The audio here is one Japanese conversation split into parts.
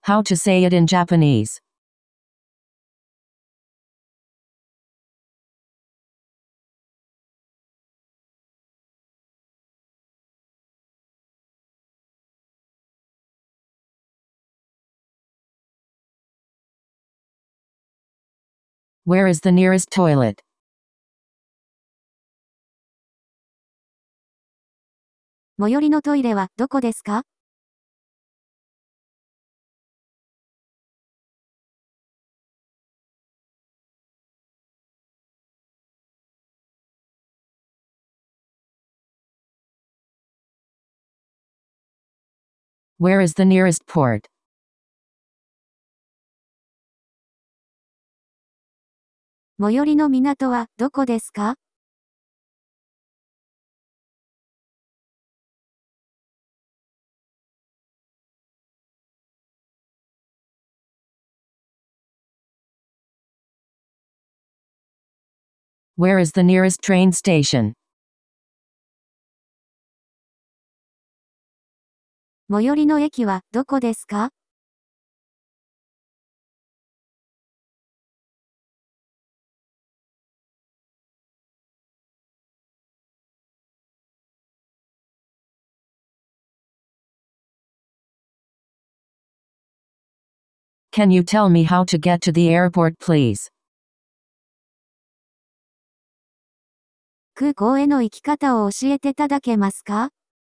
How to say it in Japanese. Where is the nearest toilet? 最寄りのトイレはどこですか? Where is the nearest port? 最寄りの港はどこですか? Where is the nearest train station? 最寄りの駅はどこですか? Can you tell me how to get to the airport, please? 空港への行き方を教えていただけますか?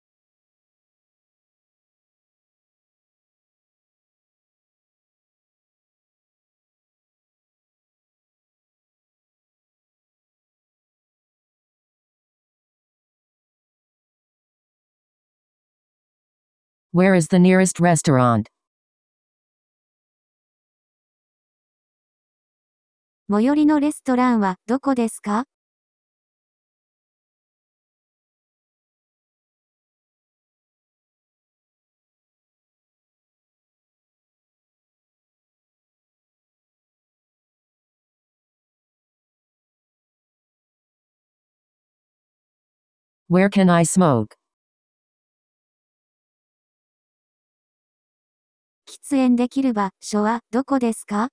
Where is the nearest restaurant? 最寄りのレストランはどこですか? Where can I smoke? 喫煙できる場所はどこですか?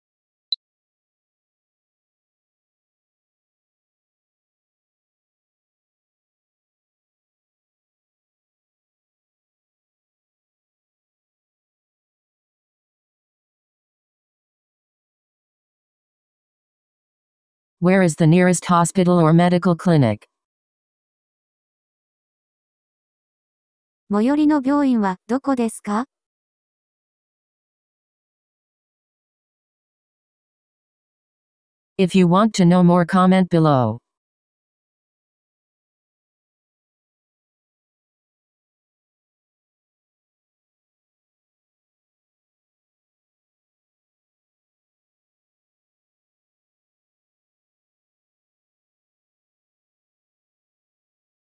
Where is the nearest hospital or medical clinic? 最寄りの病院はどこですか? If you want to know more, comment below.